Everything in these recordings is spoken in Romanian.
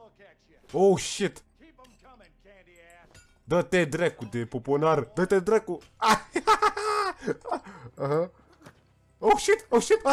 Oh, shit! Dă-te dracu de poponar! Dă-te dracu! Oh, shit! Oh, shit!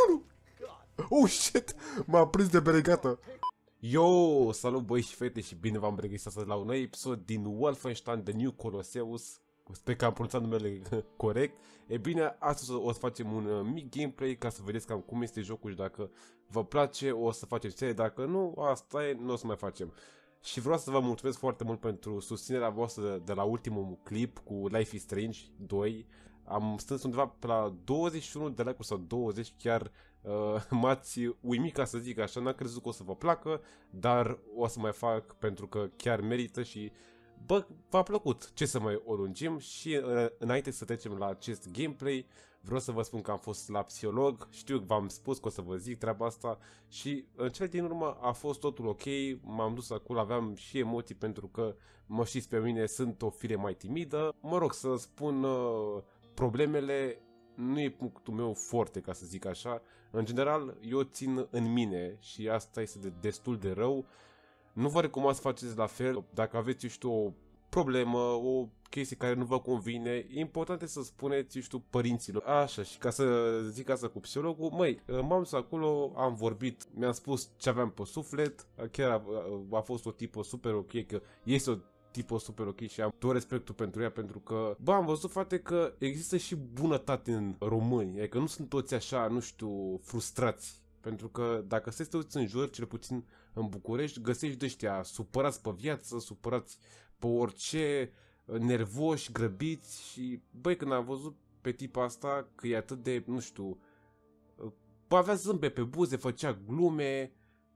Oh, shit! M-a prins de beregată! Yo, salut băi și fete și bine v-am regăsit astăzi la un nou episod din Wolfenstein II Colossus. Sper că am pronunțat numele corect. E bine, astăzi o să facem un mic gameplay ca să vedeți cam cum este jocul și dacă vă place o să facem serie, dacă nu, asta e, nu o să mai facem. Și vreau să vă mulțumesc foarte mult pentru susținerea voastră de la ultimul clip cu Life is Strange 2. Am strâns undeva pe la 21 de like-uri sau 20, chiar m-ați uimit, ca să zic așa, n-am crezut că o să vă placă, dar o să mai fac pentru că chiar merită și bă, v-a plăcut, ce să mai o lungim. Și înainte să trecem la acest gameplay, vreau să vă spun că am fost la psiholog, știu că v-am spus că o să vă zic treaba asta și în cele din urmă a fost totul ok, m-am dus acolo, aveam și emoții pentru că mă știți pe mine, sunt o fire mai timidă, mă rog să spun problemele nu e punctul meu forte, ca să zic așa, în general eu țin în mine și asta este destul de rău. Nu vă recomand să faceți la fel. Dacă aveți, știu, o problemă, o chestie care nu vă convine, e important să spuneți, știu, părinților. Așa, și ca să zic asta cu psihologul, măi, m-am dus acolo, am vorbit, mi-am spus ce aveam pe suflet, chiar a fost o tipă super ok, că este o tipă super ok și am tot respectul pentru ea, pentru că, bă, am văzut, frate, că există și bunătate în români, adică nu sunt toți așa, nu știu, frustrați. Pentru că dacă se uiți în jur, cel puțin în București, găsești de ăștia supărați pe viață, supărați pe orice, nervoși, grăbiți și, băi, când am văzut pe tipa asta că e atât de, nu știu, bă, avea zâmbe pe buze, făcea glume,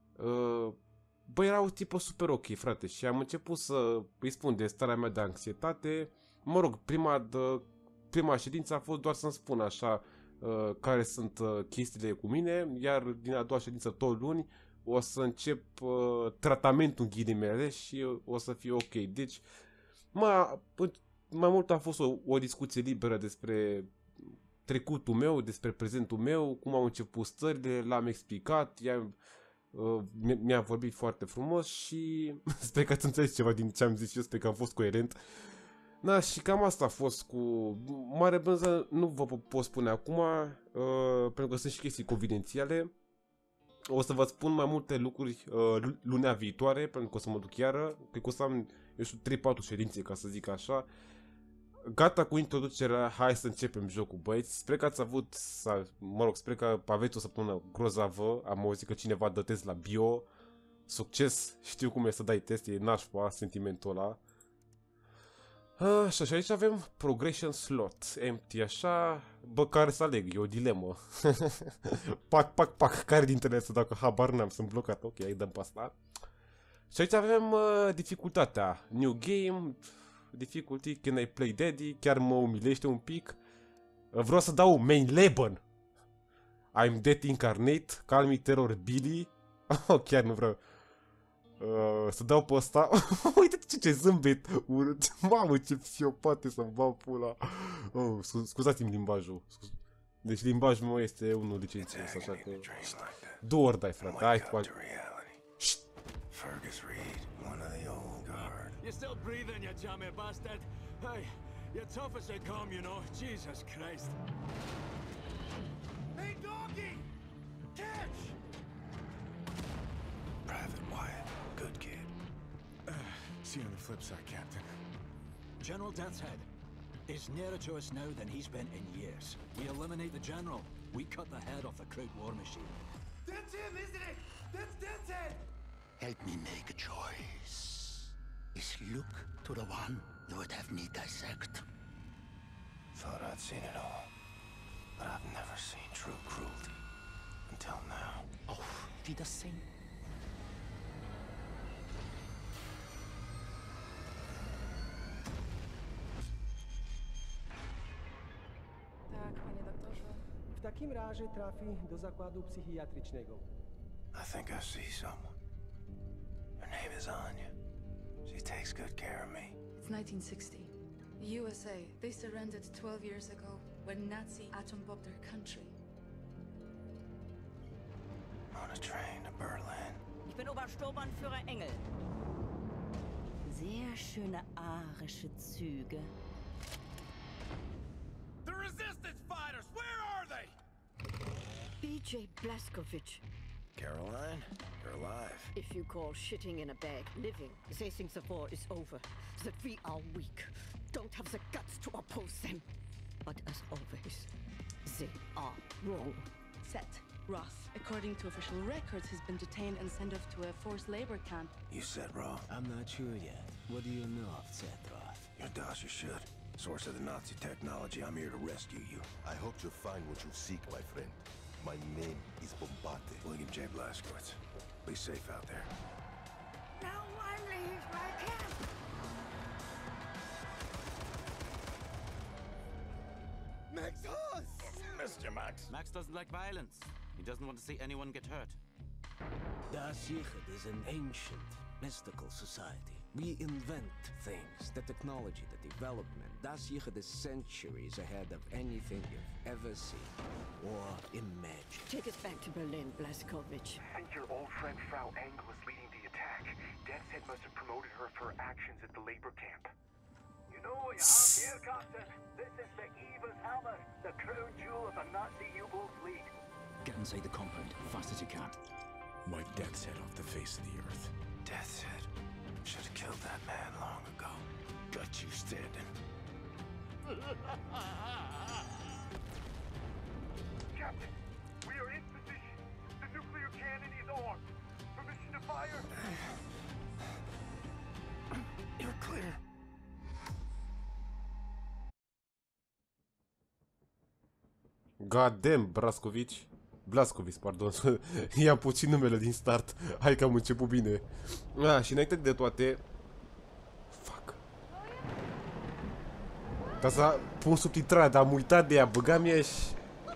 bă, era o tipă super ok, frate, și am început să îi spun de starea mea de anxietate. Mă rog, prima ședință a fost doar să-mi spun așa care sunt chestiile cu mine, iar din a doua ședință tot luni o să încep tratamentul în ghilimele și o să fie ok. Deci mai mult a fost o discuție liberă despre trecutul meu, despre prezentul meu, cum au început stările, l-am explicat, mi-a vorbit foarte frumos și sper că ați înțeles ceva din ce am zis eu, sper că am fost coerent. Da, și cam asta a fost cu mare brânză, nu vă pot spune acum, pentru că sunt și chestii confidențiale. O să vă spun mai multe lucruri lunea viitoare, pentru că o să mă duc iară, cred că o să am, eu știu, 3-4 ședințe, ca să zic așa. Gata cu introducerea, hai să începem jocul, băieți. Sper că ați avut, mă rog, sper că aveți o săptămână grozavă, am auzit că cineva dă test la bio. Succes, știu cum e să dai test, e nașpa, sentimentul ăla. Așa, și aici avem progression slot, empty, așa, bă, care să aleg, e o dilemă. pac, care dintre ele să dacă habar n-am, sunt blocat, ok, hai dăm pe asta. Și aici avem dificultatea, new game, difficulty, can I play daddy, chiar mă umilește un pic. Vreau să dau main Leban. I'm dead incarnate, call me terror Billy. Chiar nu vreau. Să dau pe ăsta. Uite ce zâmbet urât. Mamă, ce psihopate să-mi bag pula. Scuzați-mi limbajul. Deci limbajul meu este unul licențios, așa că do or die, frate. Hai cu Fergus Reed, one of the old guard. You're still breathing, you jammy bastard. Hey, you're tough as they come, you know. Jesus Christ. Hey, doggy! Catch! Private Wyatt, good kid. See you on the flip side, Captain. General Deathshead is nearer to us now than he's been in years. We eliminate the general. We cut the head off the crude war machine. That's him, isn't it? That's Deathshead! Help me make a choice. Is look to the one you would have me dissect. Thought I'd seen it all, but I've never seen true cruelty until now. Oh, wie das sehen? Tak, panie doktorze. W takim razie trafi do zakładu psychiatrycznego. I think I see someone. Her name is Anya. She takes good care of me. It's 1960. The USA, they surrendered 12 years ago when Nazi atom bombed their country. On a train to Berlin. Ich bin Obersturmbannführer Engel. Sehr schöne arische Züge. The resistance fighters, where are they? BJ Blazkowicz. Caroline, you're alive. If you call shitting in a bag living, they think the war is over, that we are weak, don't have the guts to oppose them. But as always, they are wrong. Set. Roth, according to official records, has been detained and sent off to a forced labor camp. You said Roth? I'm not sure yet. What do you know of Seth Roth? Your Das, you should. Source of the Nazi technology, I'm here to rescue you. I hope you find what you seek, my friend. My name is Bombate. William J. Blazkowicz. Be safe out there. No one leaves my camp! Max Haas! Mr. Max. Max doesn't like violence. He doesn't want to see anyone get hurt. Deathshead is an ancient, mystical society. We invent things, the technology, the development. Deathshead is centuries ahead of anything you've ever seen or imagined. Take us back to Berlin, Blazkowicz. I think your old friend Frau Engel is leading the attack. Deathshead must have promoted her for her actions at the labor camp. You know what you have here, Captain? This is the Eva's hammer, the crown jewel of the Nazi U-boat fleet. Get inside the compound, fast as you can. Wipe Deathshead off the face of the earth. Deathshead. Should have killed that man long ago. Got you standing. Captain, we are in position. The nuclear cannon is armed. Permission to fire? You're clear. God damn, Blazkowicz, pardon. I-am puțin numele din start. Hai că am început bine. Și înainte de toate... Fuck. Ca să pun subtitrarea, dar am uitat de ea. Băgam ea și...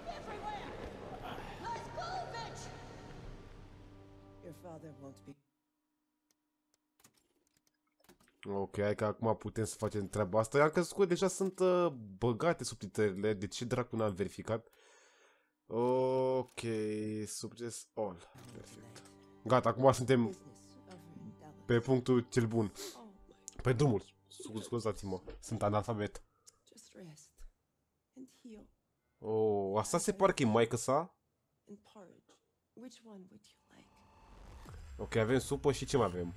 Ok, hai că acum putem să facem treaba asta. Am crezut că deja sunt băgate subtitrările. De ce dracu n-am verificat? Ok, succes all. Perfect. Gata, acum suntem pe punctul cel bun. Pe drumul. Scuzați-mă, sunt analfabet. Oh, asta se pare că e maică sa? Ok, avem supă și ce mai avem?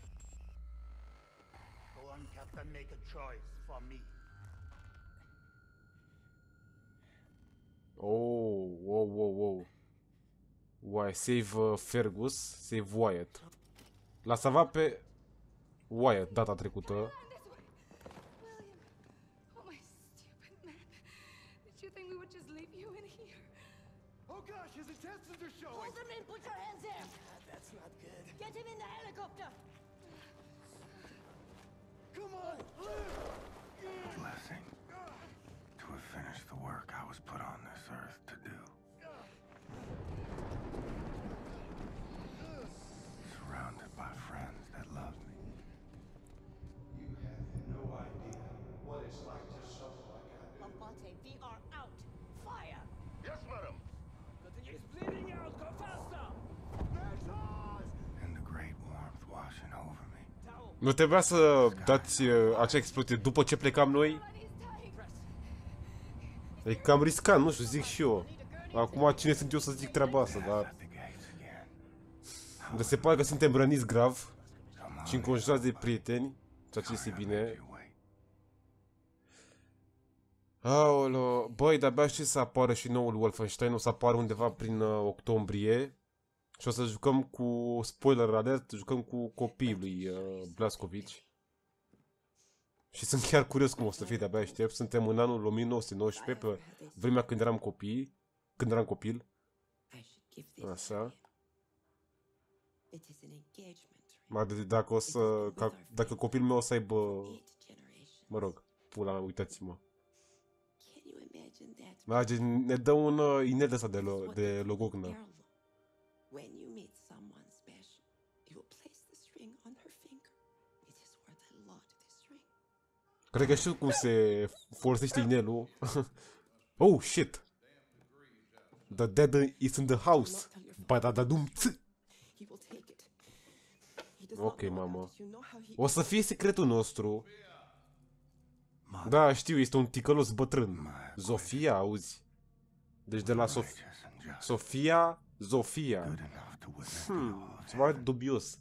Oh, wow. Why, save Fergus, save Wyatt. L-a salvat pe Wyatt data trecută. William, oh my stupid man. Did you think we would just leave you in here? Oh gosh, his intestines are showing! Hold him in, put your hands there! That's not good. Get him in the helicopter! Come on, Blessing. To have finished the work I was put on this earth to do. Surrounded by friends that love me. You have no idea what it's like to suffer like I do. Abate, we are out! Fire! Yes, madam. he's bleeding out! Go faster! And the great warmth washing over me. Nu trebuia să dați acea explozie după ce plecam noi? E cam riscant, nu știu, zic și eu. Acum cine sunt eu să zic treaba asta, dar... Dar se pare că suntem răniți grav și înconjurați de prieteni, ceea ce este bine. Aoleo, băi, de-abia știu să apară și noul Wolfenstein, o să apară undeva prin octombrie. Și o să jucăm cu, spoiler alert, jucăm cu copiii lui Blazkowicz. Și sunt chiar curios cum o să fie, de-abia aștept. Suntem în anul 1919, pe vremea când eram copii, când eram copil. Așa. Dacă o să, dacă copilul meu o să aibă, mă rog, pula mea, uitați-mă. Ne dă un inel ăsta de logognă. When you meet someone special, you will place the string on her finger. It is worth a lot, this string. Cred că știu cum se folosește inelul. Oh, shit! The dead is in the house. Badadadum. He will take it. Ok, mamă. O să fie secretul nostru. Da, știu, este un ticălos bătrân. Zofia, auzi? Deci de la Sofia, Zofia. Ceva dubios.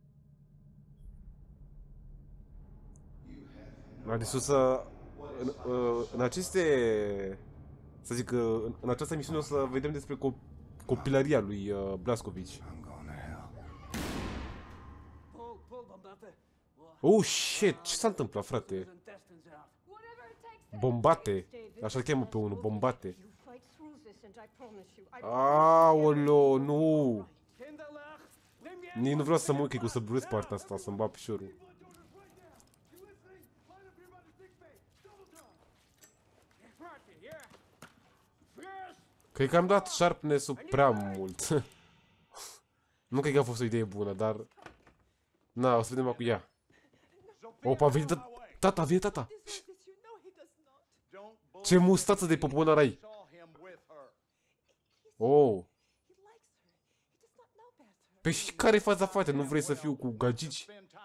Adică în aceste... Să zic că în această misiune o să vedem despre copilăria lui Blazkowicz. Oh, shit! Ce s-a întâmplat, frate? Bombate. Așa-l cheamă pe unul, bombate. Aoleo, nu! Nici nu vreau să mă uit, că o să brulesc partea asta, să-mi bat piciorul. Cred că am dat sharpness-ul prea mult. Nu cred că a fost o idee bună, dar... Na, o să vedem acum, ia. Opa, vine tata, vine tata. Ce mustață de poponar ai. Oh. Păi și care-i faza, frate? Nu vrei să fiu cu gagici?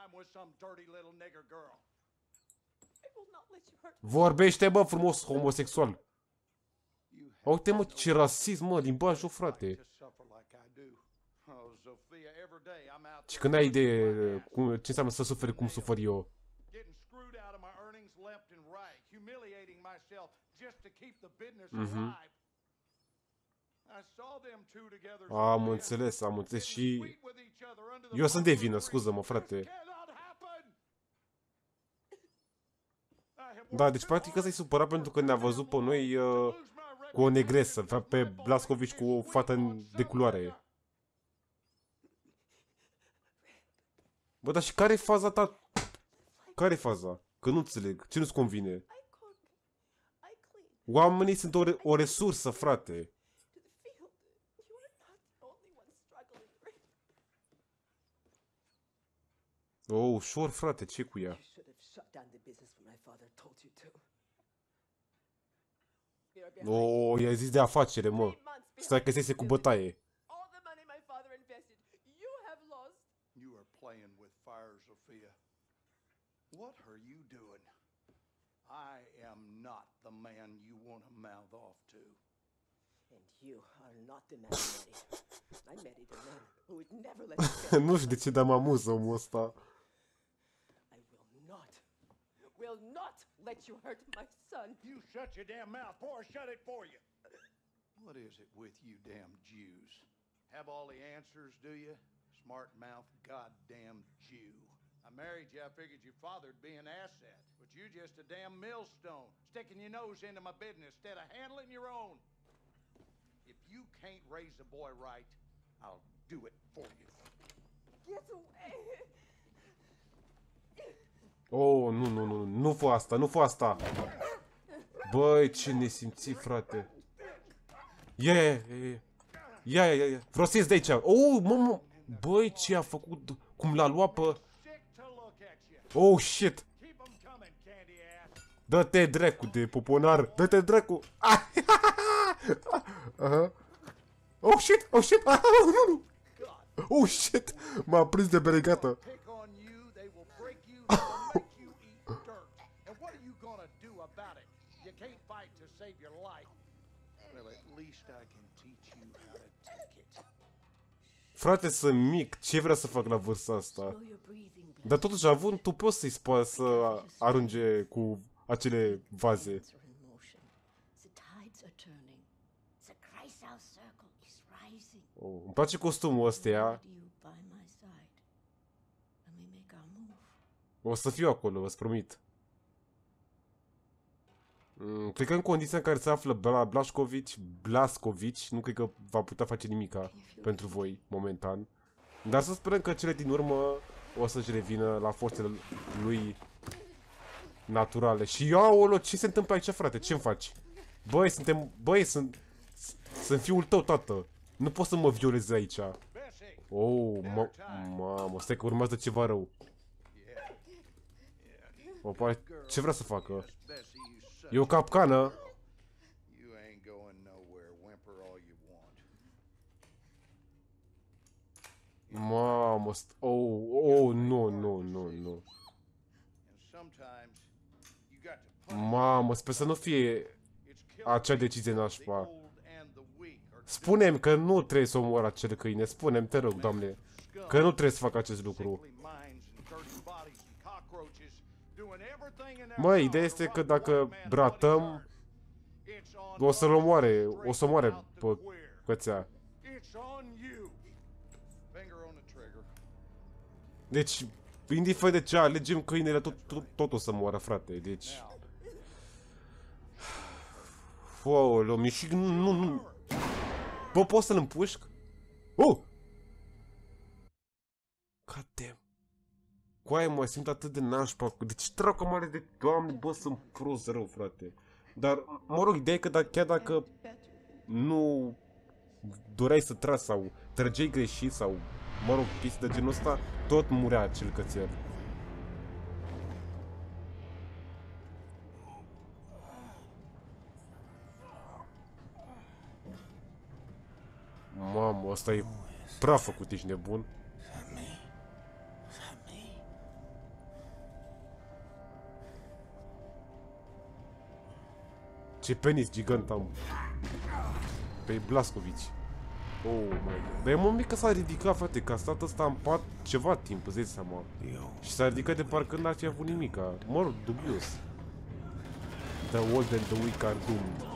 Vorbește, bă, frumos, homosexual. Uite, mă, ce rasism, mă, limbajul, frate. Și când ai idee ce înseamnă să suferi cum sufăr eu. Am înțeles și... Eu sunt de vină, scuză-mă, frate. Da, deci practic ăsta-i supărat pentru că ne-a văzut pe noi cu o negresă, pe Blazkowicz cu o fată de culoare. Bă, dar și care-i faza ta? Care-i faza? Că nu înțeleg. Ce nu-ți convine? Oamenii sunt o resursă, frate. Oh, ușor, frate, ce cu ea? Oh, i-ai zis de afacere, mă. Stai că se cu bătaie. What are you doing? I am not the man you want to mouth off to. And you are not the man I married. I married a man who would never let you Nu știu de ce, dar mă amuză omul ăsta. I will not let you hurt my son. You shut your damn mouth, or I'll shut it for you. What is it with you damn Jews? Have all the answers, do you? Smart mouth goddamn Jew. I married you, I figured your father'd be an asset, but you're just a damn millstone, sticking your nose into my business instead of handling your own. If you can't raise a boy right, I'll do it for you. Get away! Oh, nu fă asta, nu fă asta. Băi, ce nesimțit, frate. Ia. Vreau să ies de aici. Oh, mă. Băi, ce a făcut? Cum l-a luat pe... Oh, shit. Dă-te dracu de poponar. Dă-te dracu. Oh, shit. Oh, shit. M-a prins de beregată. Frate, sunt mic. Ce vrea să fac la vârsta asta? Dar totuși, având, tu poți să arunce cu acele vaze. Oh, îmi place costumul ăsta. O să fiu acolo, vă promit. Cred că în condiția în care se află Blazkowicz, nu cred că va putea face nimica pentru voi, momentan. Dar să sperăm că cele din urmă o să-și revină la forțele lui naturale. Și aolo, ce se întâmplă aici, frate? Ce-mi faci? Băi, sunt fiul tău, tată. Nu poți să mă violezi aici. Oh, mamă, stai că urmează ceva rău. Opa, ce vrea să facă? E o capcană. Mamă, oh, nu. Mamă, sper să nu fie acea decizie nașpa. Spune-mi că nu trebuie să omor acel câine. Spune-mi, te rog, Doamne, că nu trebuie să fac acest lucru. Măi, ideea este că dacă ratăm, o să-l omoare, o să omoare pe cățea. Deci, indiferent de ce alegem, câinele tot o să moară, frate, deci... Wow, mișic, nu... Bă, poți să-l împușc? Oh! God damn. Coaie, mă simt atât de nașpa. Deci dracu mare de Doamne, bă, sunt prost rău, frate. Dar, mă rog, ideea e că chiar dacă nu doreai să tragi sau trăgeai greșit sau, mă rog, chestii de genul ăsta, tot murea acel cățel. Mamă, ăsta e prea făcut, ești nebun. Ce penis gigant am. Pe Blazkowicz. Oh my god. Dar e mă mic că s-a ridicat, frate, că a stat ăsta în pat ceva timp, îți dai seama. Și s-a ridicat de parcă n-ar fi avut nimica. Mă rog, dubios. The old and the weak are doomed.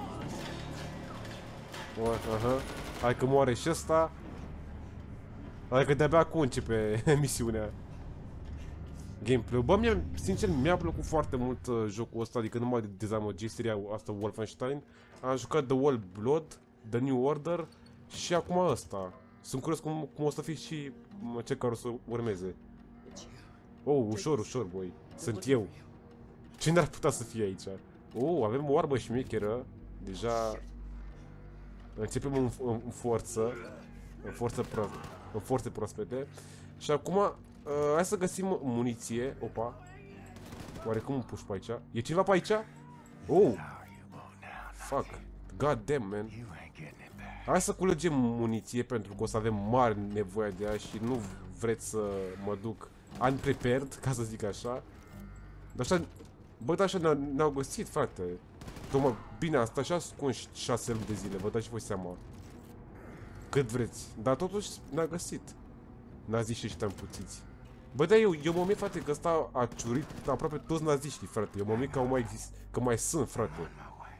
Aha. Hai că moare și ăsta. Hai că de-abia acum începe misiunea. Gameplay. Bă, sincer, mi-a plăcut foarte mult jocul ăsta, adică numai de dezamăgit seria asta Wolfenstein. Am jucat The Old Blood, The New Order și acum ăsta. Sunt curios cum o să fie și ce care o să urmeze. Oh, ușor, băi. Sunt eu. Cine ar putea să fie aici? Oh, avem o armă șmecheră. Deja începem în forță. În forțe proaspete. Și acum hai să găsim muniție. Opa. Oare cum îmi puși pe aici? E cineva pe aici? Oh. Fuck. God damn, man. Hai să culegem muniție pentru că o să avem mare nevoie de ea și nu vreți să mă duc unprepared, ca să zic așa. Dar așa, bă, dar așa ne-au găsit, frate. Tocmai, bine, asta așa ascunși 6 luni de zile, vă dați și voi seama. Cât vreți. Dar totuși ne-a găsit. Naziști ăștia împuțiți. Bă, dar eu mă mir, frate, că ăsta a ciurit aproape toți naziștii, frate. Eu mă mir că mai există, că mai sunt, frate.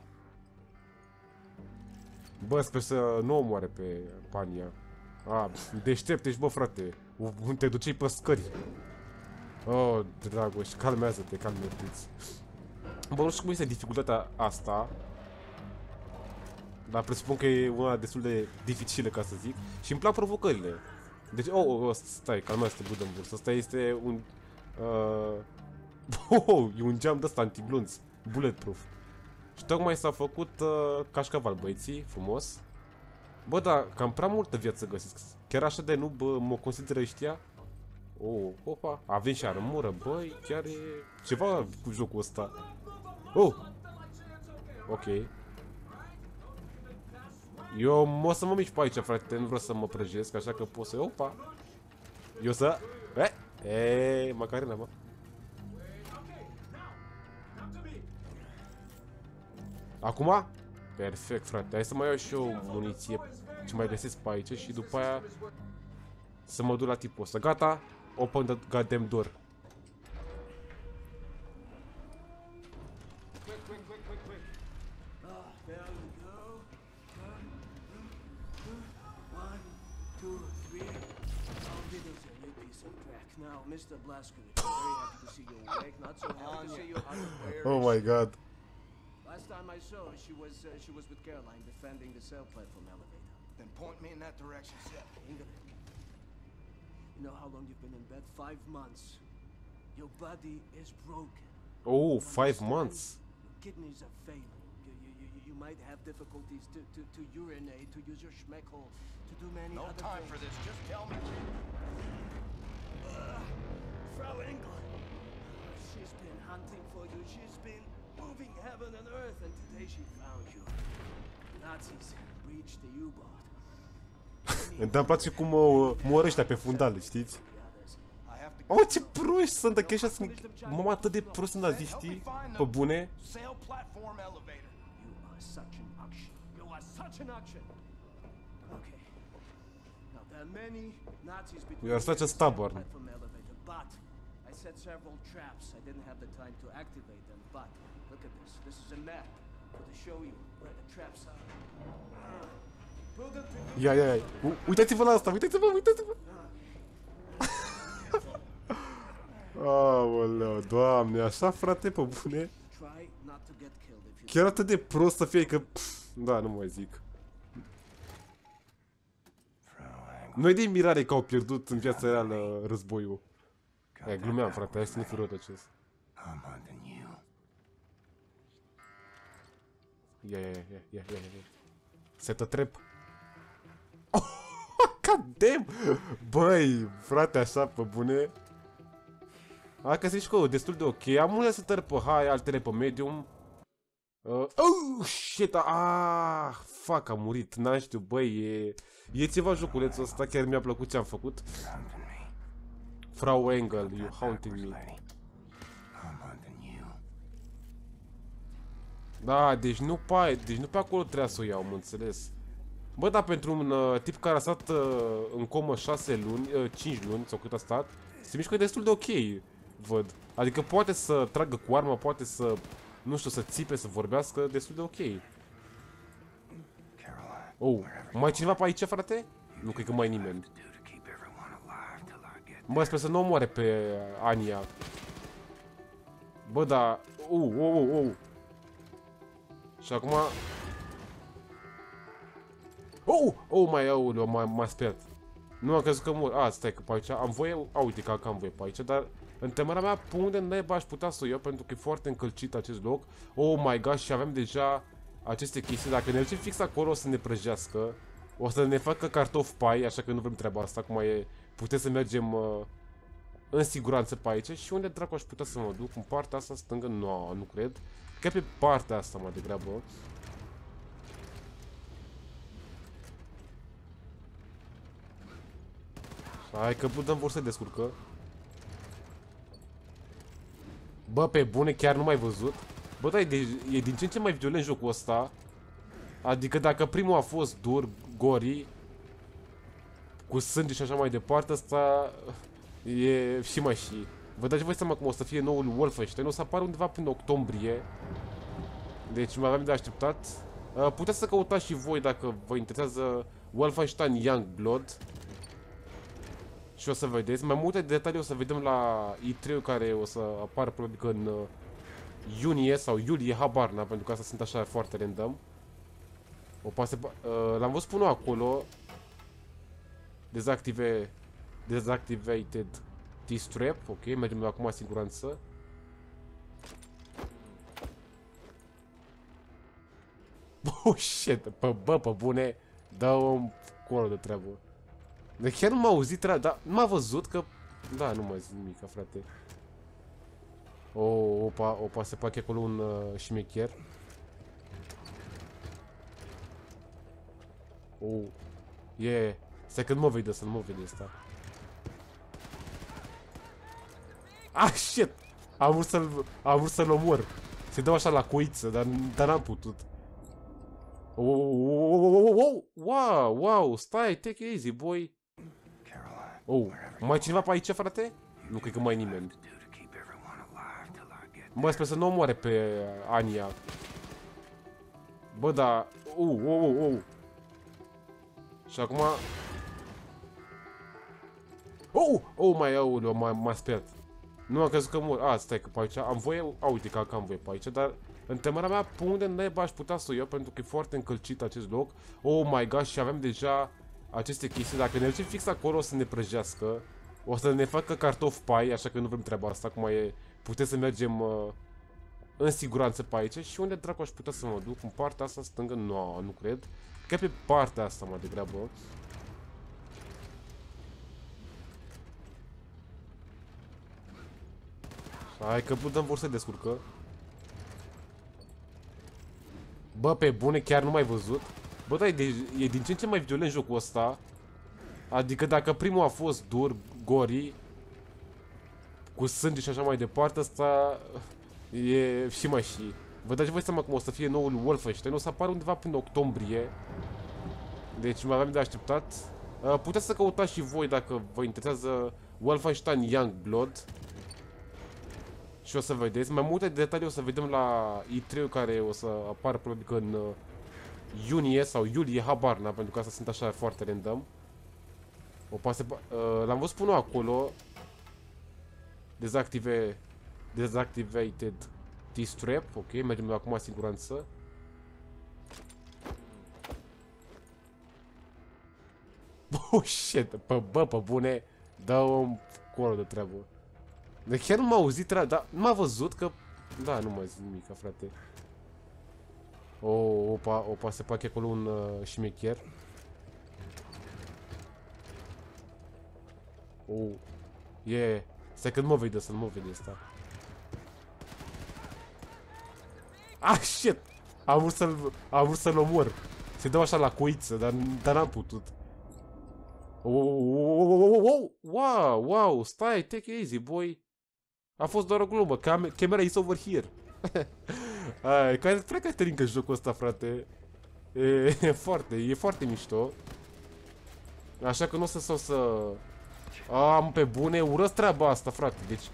Bă, sper să nu o moare pe Pania. A, deștept ești, bă, frate. Te ducei pe scări. Oh, Dragoș, calmează-te, calmează-te. Bă, nu știu cum este dificultatea asta. Dar presupun că e una destul de dificilă, ca să zic. Și îmi plac provocările. Deci, stai, calmează-te, Budenburg. Asta este un... e un geam de-ăsta antiblunț. Bulletproof. Și tocmai s-a făcut cașcaval, băieții, frumos. Bă, da, cam prea multă viață găsesc. Chiar așa de noob mă consideră ăștia. Oh, opa, avem și armură, băi, chiar e ceva cu jocul ăsta. Oh! Ok. Eu o să mă mișc pe aici, frate, nu vreau să mă prăjesc, așa că pot să... Opa! Eu să... Macarena, mă. Acum? Perfect, frate. Hai să mai iau și eu muniție ce mai găsesc pe aici și după aia să mă duc la tipul ăsta. Gata? Open the goddamn door. Mr. Blazkowicz, I'm very happy to see you awake. Not so happy to see you out of prayers. Oh my god. Last time I saw her, she was with Caroline defending the cell platform elevator. Then point me in that direction, Seth. England, you know how long you've been in bed? 5 months. Your body is broken. Oh, 5 months. Your kidneys are failing. You might have difficulties to urinate, to use your schmeckel, to do many other things. No time for this. Just tell me. Frau Engel, she's been hunting for you. She's been moving heaven and earth, and today she found you. Nazis breached the U-boat. Îmi place cum mor ăștia pe fundal, știți? Oh, ce proști sunt ăștia, sunt mama atât de prost în naziștii, pe bune. You are such a stubborn. I set several traps. I didn't have the time to activate them, but look at this. This is a map to show you where the traps are. Ia. Uitați-vă la asta, uitați-vă. Aoleu, Doamne, așa, frate, pe bune. Chiar atât de prost să fie că... Da, nu mai zic. Nu-i de mirare că au pierdut în viața reală războiul. Glumeam, frate, hai să nu fiu rătăcesc. Ia. Set a trap. Oh, god damn! Băi, frate, așa, pe bune. Hai că zici că destul de ok. Am unele setări pe high, altele pe medium. Oh, shit! Fuck, am murit. N-am știu, băi, e ceva joculețul ăsta, chiar mi-a plăcut ce am făcut. Frau Engel, you haunting me. Da, deci nu pe acolo trebuia să o iau, mă înțeles. Bă, dar pentru un tip care a stat în comă 6 luni, 5 luni sau cât a stat, se mișcă destul de ok, văd. Adică poate să tragă cu arma, poate să, nu știu, să țipe, să vorbească, destul de ok. Oh, mai cineva pe aici, frate? Nu cred că mai nimeni. Bă, sper să nu omoare pe Ania. Bă, da... Și acum... m-a speriat. Nu am crezut că mor. Stai că pe aici am voie... uite că am voie pe aici, dar... În temera mea, pe unde naiba aș putea să o iau, pentru că e foarte încălcit acest loc. Oh my god, și avem deja aceste chestii. Dacă ne ducem fix acolo, o să ne prăjească. O să ne facă cartofi pai, așa că nu vrem treaba asta. Acum e... Putem să mergem în siguranță pe aici. Și unde dracu aș putea să mă duc? În partea asta stângă? Nu cred. Că pe partea asta mai degrabă. Hai că Budăm vor să descurcă. Bă, pe bune, chiar nu mai văzut. Bă, da, e din ce în ce mai violent jocul ăsta. Adică dacă primul a fost dur, gory, cu sânge și așa mai departe, ăsta e și mai și. Vă dați voi seama cum o să fie noul Wolfenstein, o să apară undeva prin octombrie. Deci mai avem de așteptat. Puteți să căutați și voi dacă vă interesează Wolfenstein Youngblood. Și o să vedeți. Mai multe detalii o să vedem la E3, care o să apară probabil că în iunie sau iulie, habar n-am, pentru că asta sunt așa foarte random. L-am văzut până acolo. Deactivated T-strap, ok, mergem acum în siguranță. Oh, shit, pe bune, dă-o colo de treabă. De chiar nu m-a auzit, dar nu m-a văzut că... Da, nu mai zic nimica, frate. Opa, se pare acolo un șmecher. Stai că nu mă vede ăsta, nu mă vede ăsta. Shit! Am vrut să-l omor. Se dau așa la coiță, dar n-am putut. Wow, stai, take it easy, boy. Mai cineva pe aici, frate? Nu cred că mai nimeni. Bă, sper să nu omoare pe Ania. Bă, da... Și acum... m-a speriat. Nu am crezut că mor. Stai că pe aici am voie... uite că am voie pe aici, dar... În temera mea, pe unde naiba aș putea să o iau, pentru că e foarte încălcit acest loc. Oh my god, și avem deja aceste chestii. Dacă ne ducem fix acolo, o să ne prăjească. O să ne facă cartofi pai, așa că nu vrem treaba asta. Acum e... Putem să mergem în siguranță pe aici. Și unde dracu aș putea să mă duc? În partea asta stângă? Nu cred. Că pe partea asta mai degrabă. Hai că Budăm vor să descurcă. Bă, pe bune, chiar nu mai văzut. Bă, da, e din ce în ce mai violent jocul ăsta. Adică dacă primul a fost dur, gory, cu sânge și așa mai departe, ăsta e și mai și. Vă dați voi seama cum o să fie noul Wolfenstein, o să apară undeva prin octombrie. Deci mai avem de așteptat. Puteți să căutați și voi dacă vă interesează Wolfenstein Youngblood. Și o să vedeți. Mai multe detalii o să vedem la E3 care o să apară probabil că în iunie sau iulie, habar n-am, pentru că astea sunt așa foarte random. L-am văzut până acolo. Deactivated T-strap. Ok, mergem acum în siguranță. Oh, shit, pe bune, dă-o colo de treabă. De chiar nu m-a auzit treaba, dar nu m-a văzut că... Da, nu m-a zis nimica, frate. Opa, se pare acolo un șmecher. Stai că nu mă vede, să nu mă vede asta. Ah, shit! Am vrut să-l omor. Se dă așa la coiță, dar n-am putut. Wow, stai, take it easy, boy. A fost doar o glumă, camera is over here. Cred că te rincă jocul ăsta, frate. E foarte mișto. Așa că nu o să... Am pe bune, urăsc treaba asta, frate, deci...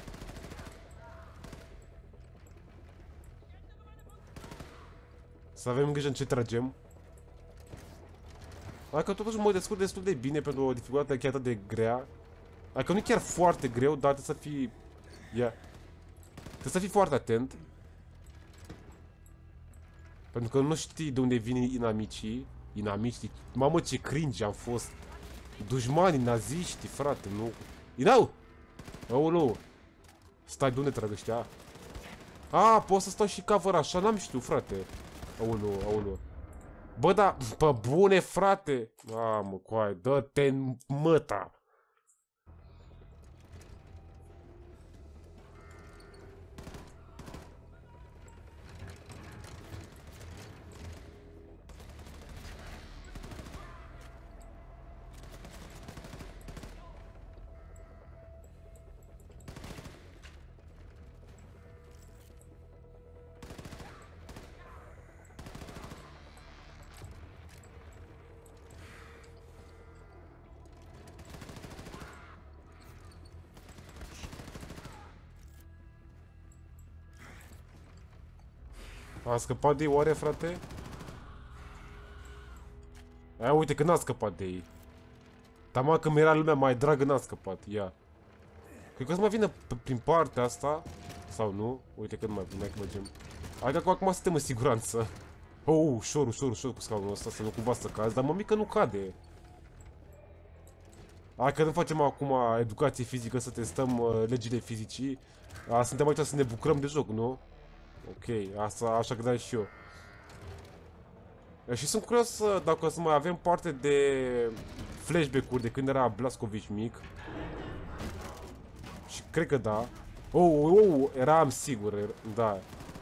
Să avem grijă în ce tragem. Dacă totuși mă descurc destul de bine pentru o dificultate chiar atât de grea. Adică nu e chiar foarte greu, dar trebuie să fii... Trebuie să fii foarte atent. Pentru că nu știi de unde vin inamicii. Inamiștii. Mamă, ce cringe am fost. Dușmanii, naziștii, frate, nu... Inau! Aoleu! Stai, de unde trag ăștia? Pot să stau și cover așa, n-am știut, frate. Aoleu. Bă, da, pe bune, frate! Mamă, coaie, dă-te în măta! A scăpat de ei oare, frate? Uite că n-a scăpat de ei. Tama că mi-era lumea mai dragă, n-a scăpat. Ia. Cred că o să mai vină prin partea asta. Sau nu? Uite că nu mai pune, că mergem. Adică că acum suntem în siguranță. Ușor cu scaunul ăsta, să nu cumva să cazi. Dar mămică nu cade. Hai că nu facem acum educație fizică, să testăm legile fizicii. Suntem aici să ne bucurăm de joc, nu? Ok, asta așa credeam și eu. Și sunt curios dacă o să mai avem parte de flashback-uri de când era Blazkowicz mic. Și cred că da. Eram sigur, da.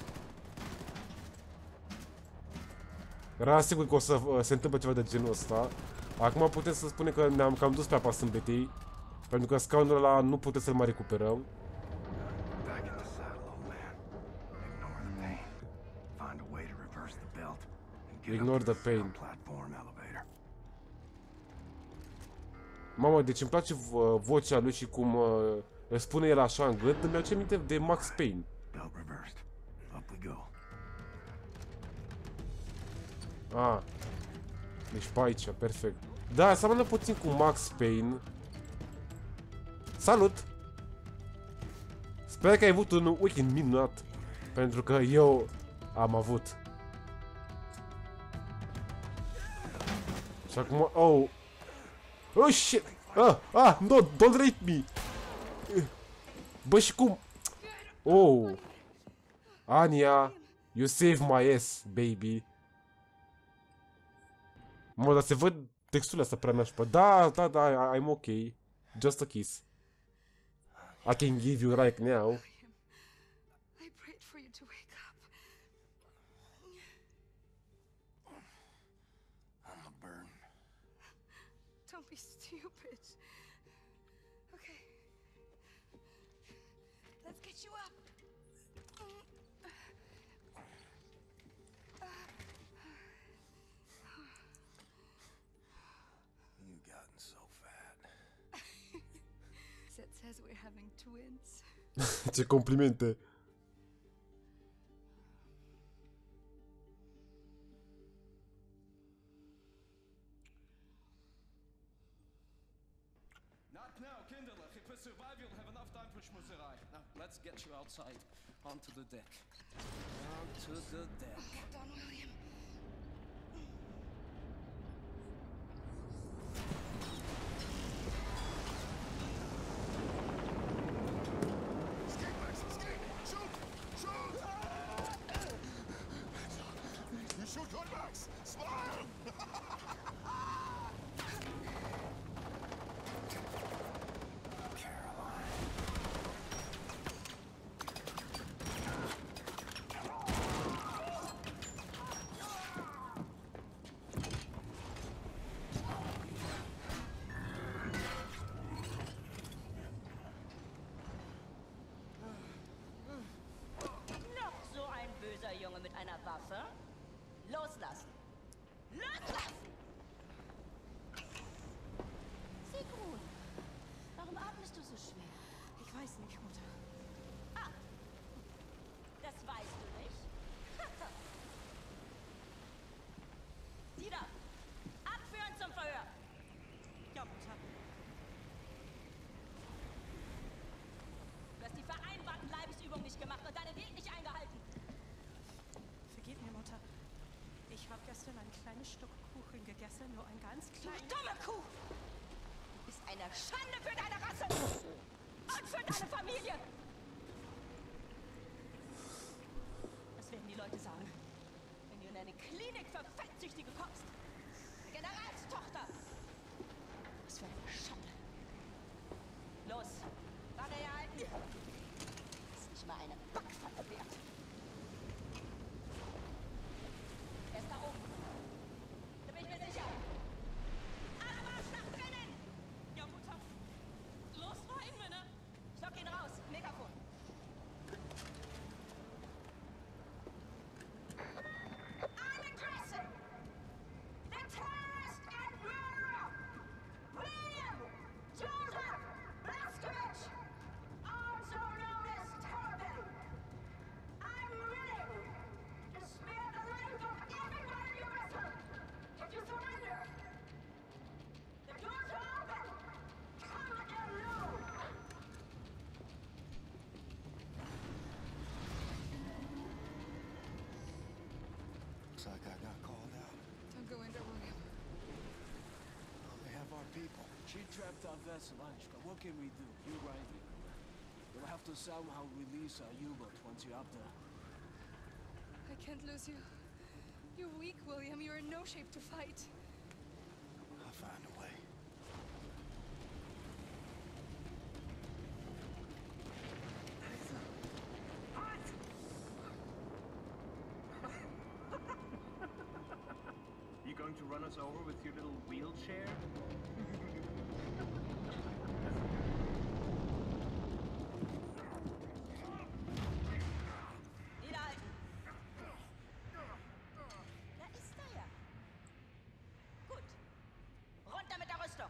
Eram sigur că o să se întâmple ceva de genul ăsta. Acum putem să spunem că ne-am cam dus pe apa sâmbetei. Pentru că scaunul ăla nu putem să-l mai recuperăm. Ignore the pain. Mamă, deci îmi place vocea lui și cum îmi spune el așa în gând. Îmi aduce minte de Max Payne. Deci pe aici, perfect. Da, seamănă puțin cu Max Payne. Salut! Sper că ai avut un weekend minunat. Pentru că eu am avut. Și acum, shit! Don't rape me! Bă, și cum? Ania, you save my ass, baby. Mă, dar se văd texturile astea prea nașpa. Da, I'm ok. Just a kiss. I can give you right now. I prayed for you to wake up. I'm a burden. Don't be stupid. says we're having twins. Ce complimente. Not now, kinderlijk. If we survive, you'll have enough time for schmutzerei. Now, let's get you outside, onto the deck. Onto the deck. Hold on, William. Junge mit einer Waffe? Loslassen! Loslassen! Sigrun, warum atmest du so schwer? Ich weiß nicht, Mutter. Ah, das weißt du nicht? Sida, abführen zum Verhör! Ja, Mutter. Du hast die vereinbarten Leibesübungen nicht gemacht und deine Diät nicht eingehalten. Vergib mir, Mutter. Ich habe gestern ein kleines Stück Kuchen gegessen, nur ein ganz kleines... Du dumme Kuh! Du bist eine Schande für deine Rasse! Und für deine Familie! Was werden die Leute sagen, wenn du in eine Klinik für Fettsüchtige kommst? Eine Generalstochter! Was für eine Schande! Los, Waffe herhalten! Das ist nicht mal eine Backpfanne wert. Er ist da oben. Da bin ich mir sicher. Alle Marsch nach drinnen! Ja, Mutter. Los rein, Männer! Stock ihn raus. Megafon. Alle dressen! The terrorist and murderer! Wilhelm! Joseph! Blazkowicz! Also known as Terrorman! I'm willing to spare the life of everyone you wrestle! If you surrender, the doors are open! Come alone! Looks like I got called out. Don't go in there, William. Well, they have our people. She trapped our vessel, Anishka. What can we do? You're right here. We'll have to somehow release our U-boat once you're up there. I can't lose you. You're weak, William. You're in no shape to fight. I'll find a way. You going to run us over with your little wheelchair? Niederhalten! Da ist er ja. Gut. Runter mit der Rüstung.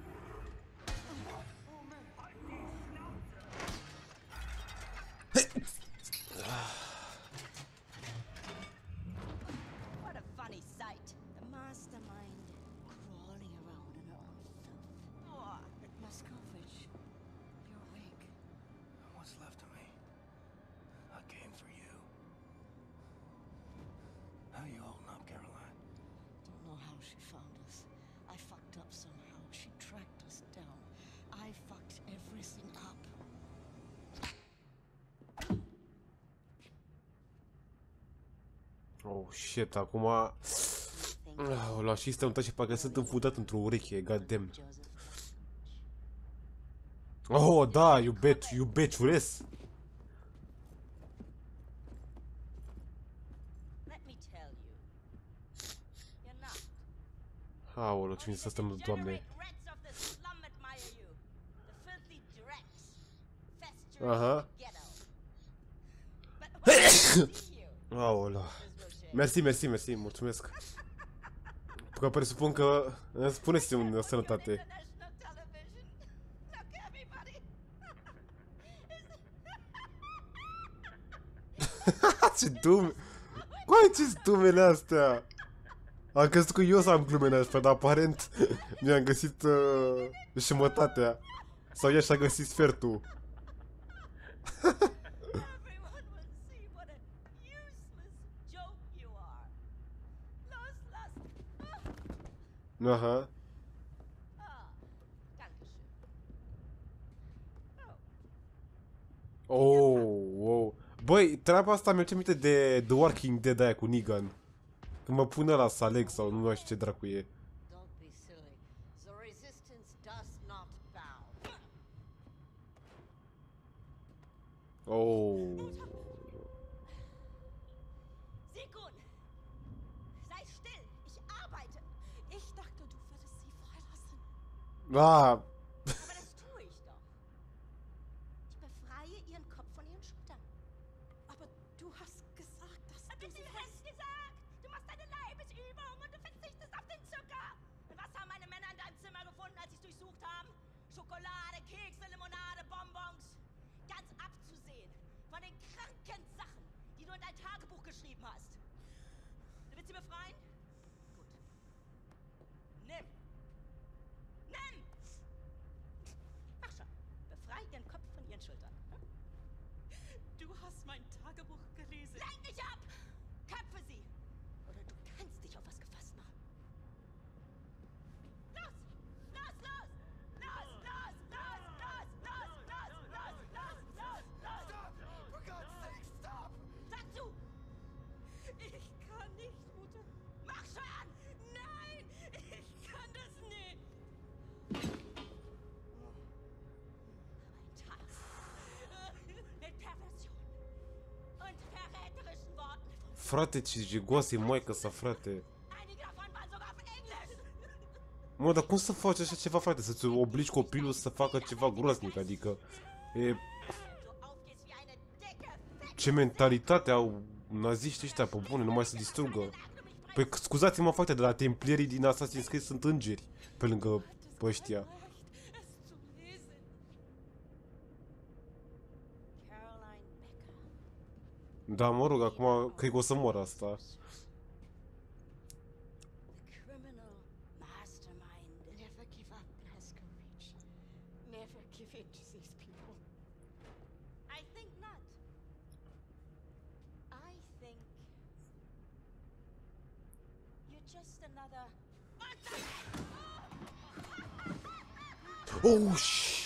What a funny sight. The mastermind crawling around in her own filth. Oh, Blazkowicz, you're awake. What's left of me? I came for you. How you holding up, Caroline? Don't know how she found us. I fucked up somehow. She tracked us down. I fucked everything up. Oh, shit, acum... O lua și stăm și parcă sunt înfundat într-o ureche, goddamn. Oh, da, iubeciules. Let me tell you. You're not. Aoleu, ce mi să stăm, doamne. Rats of the slum admire you. The filthy dregs. Festering Aha. in the ghetto. But when I see you, Aoleu. Mersi, mulțumesc. Că presupun că îmi spuneți în sănătate. national television. Look, everybody. Ce dume! Coai, ce dumele astea! Am crezut că eu să am glumele astea, dar aparent mi-am găsit jumătatea. Sau ea și-a găsit sfertul. Aha. Oh. Băi, treaba asta mi-a aminte de The Walking Dead aia cu Negan. Când mă pune la să aleg sau nu mai știu ce dracu e. Oh. Ah. Du hast mein Tagebuch gelesen. Lenk nicht ab! Köpfe sie! Oder du kannst dich auf was gefasst machen. Los! Los, los! Los, los, los, los, los, los, los, los, los, los! Stop! For God's sake, stop! Sag zu! Ich kann nicht, Mutter. Mach schon! Nein! Ich kann das nicht! Frate, ce jigoasă e maică sa, frate. Mă, dar cum să faci așa ceva, frate? Să-ți obligi copilul să facă ceva groaznic, adică... E... Ce mentalitate au naziștii ăștia, pe bune, numai să distrugă. Păi scuzați-mă, frate, de la templierii din Assassin's Creed sunt îngeri, pe lângă ăștia. Da, mă rog, acum cred că o să mor asta. Never give up, Blazkowicz. Never give in to these people. I think not. I think you're just another. Oh, shit!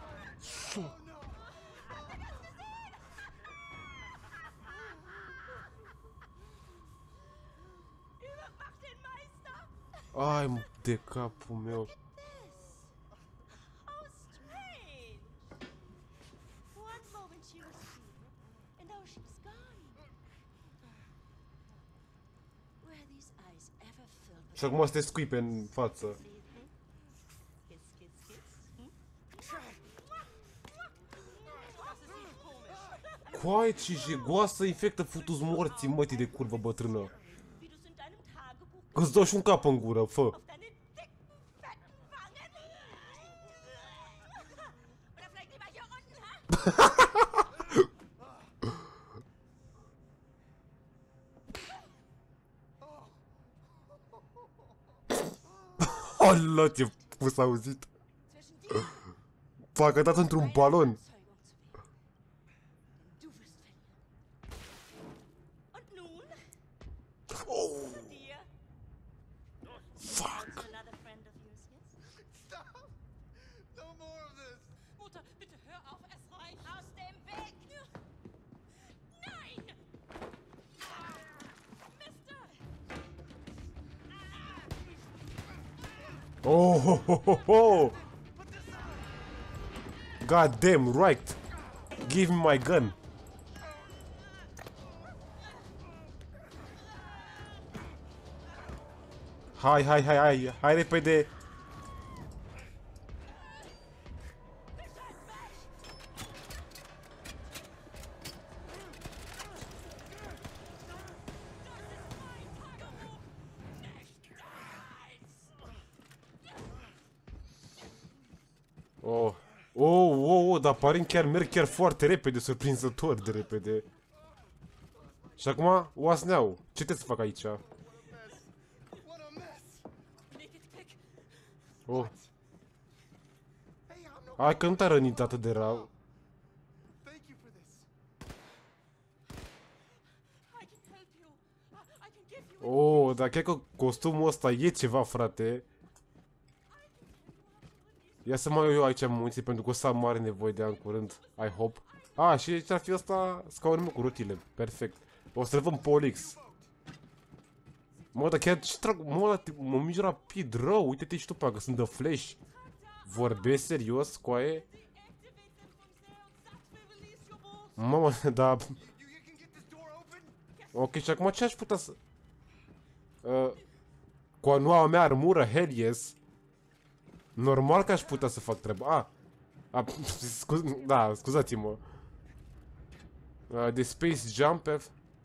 Ai de capul meu. Și acum să te scui pe față. Coai, ce jegoasă infectă futu-ți morții, mătii de curvă bătrână. Îți dau și un cap în gură, fă. Allah, ce pus auzit. Fac dat într-un balon. Oh, ho, ho, ho, ho. God damn right. Give me my gun. Hai repede. Oh, dar pare chiar merg chiar foarte repede, surprinzător de repede. Și acum, oasneau. Ce trebuie să fac aici? Oh. Hai că nu te-a rănit atât de rău. Oh, dar chiar că costumul ăsta e ceva, frate. Ia să mai iau eu aici muniții, pentru că o să am mare nevoie de ea în curând. I hope. Ah, și ce ar fi ăsta? Scaunul cu rutile. Perfect. O să-l vând Polix. Mă, dar chiar ce trag... Mă mici rapid, rău. Uite-te și tu pe că sunt de flash. Vorbesc serios, coaie? Mamă, da... Ok, și acum ce aș putea să... Cu noua mea armură, hell yes. Normal că aș putea să fac treaba. Da, scuzați-mă. De space jump.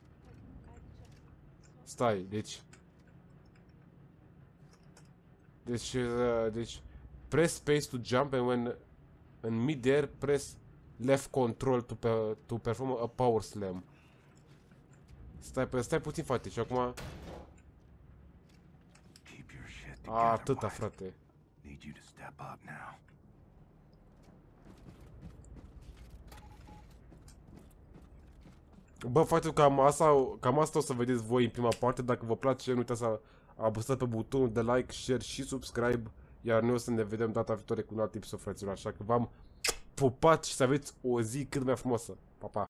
Stai, deci... Deci... Press space to jump and when in mid-air press left control to perform a power slam. Stai puțin, frate, și acum... Atâta, frate. Bă, frate, cam asta o să vedeți voi în prima parte. Dacă vă place, nu uitați să apăsați pe butonul de like, share și subscribe. Iar noi o să ne vedem data viitoare cu un alt episod, fraților. Așa că v-am pupat și să aveți o zi cât mai frumoasă. Pa, pa!